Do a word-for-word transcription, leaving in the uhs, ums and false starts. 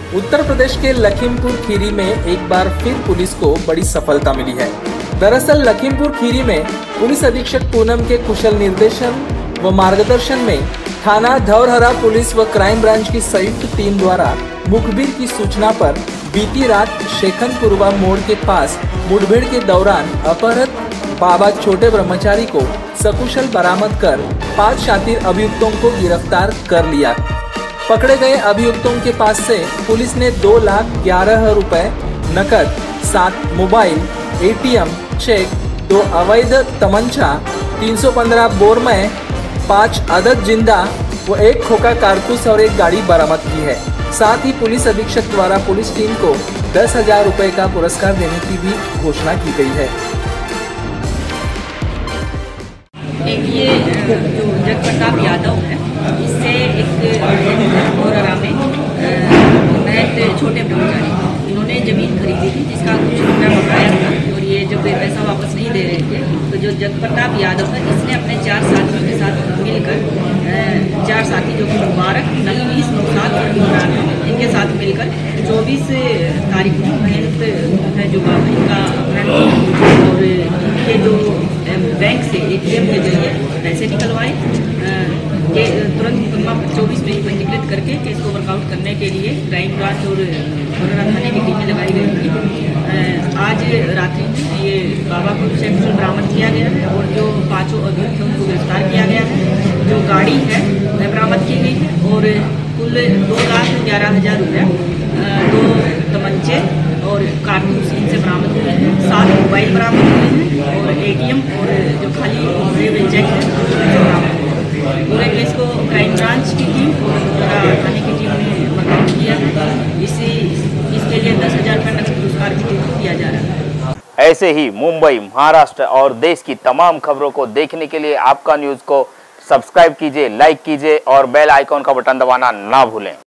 उत्तर प्रदेश के लखीमपुर खीरी में एक बार फिर पुलिस को बड़ी सफलता मिली है। दरअसल लखीमपुर खीरी में पुलिस अधीक्षक पूनम के कुशल निर्देशन व मार्गदर्शन में थाना धौरहरा पुलिस व क्राइम ब्रांच की संयुक्त टीम द्वारा मुखबिर की सूचना पर बीती रात शेखनपुरवा मोड़ के पास मुठभेड़ के दौरान अपहृत बाबा छोटे ब्रह्मचारी को सकुशल बरामद कर पांच शातिर अभियुक्तों को गिरफ्तार कर लिया। पकड़े गए अभियुक्तों के पास से पुलिस ने दो लाख ग्यारह रुपए नकद, सात मोबाइल, एटीएम, चेक, दो अवैध तमंचा, तीन सौ पंद्रह बोरमय, पाँच अदद जिंदा व एक खोखा कारतूस और एक गाड़ी बरामद की है। साथ ही पुलिस अधीक्षक द्वारा पुलिस टीम को दस हजार रुपए का पुरस्कार देने की भी घोषणा की गई है। एक ये जो जगप्रताप यादव है, इससे एक धौरहरा में महंत छोटे ब्रह्मचारी इन्होंने जमीन खरीदी थी जिसका कुछ रुपया बकाया था और ये जब पैसा वापस नहीं दे रहे थे तो जो जगप्रताप यादव है इसने अपने चार साथियों के साथ मिलकर चार साथी जो कि मुबारक, नफीस, नौशाद और इमरान इनके साथ मिलकर चौबीस तारीख को महंत है जो इनका और इनके जो बैंक से एटीएम के जरिए पैसे निकलवाए के तुरंत मुकदमा चौबीस में पंजीकृत करके केस को वर्कआउट करने के लिए क्राइम ब्रांच और धौरहरा थाने की टीमें लगाई गई थी। आज रात्रि में ये बाबा को सकुशल बरामद किया गया है और जो पांचों अभियुक्तों को गिरफ्तार किया गया है। जो गाड़ी है वह बरामद की गई है और कुल दो लाख ग्यारह हजार रुपया, दो तमंचे और कारतूस इनसे बरामद हुए हैं। सात मोबाइल बरामद हुए हैं और एटीएम और जो खाली भरे हुए चेक है जो बरामद हुए। पूरे केस को क्राइम ब्रांच की टीम और धौरहरा थाने की टीम ने वर्कआउट किया है। इसी इसके लिए दस हजार का नकद पुरस्कार भी दिया जा रहा है। ऐसे ही मुंबई, महाराष्ट्र और देश की तमाम खबरों को देखने के लिए आपका न्यूज़ को सब्सक्राइब कीजिए, लाइक कीजिए और बेल आइकॉन का बटन दबाना ना भूलें।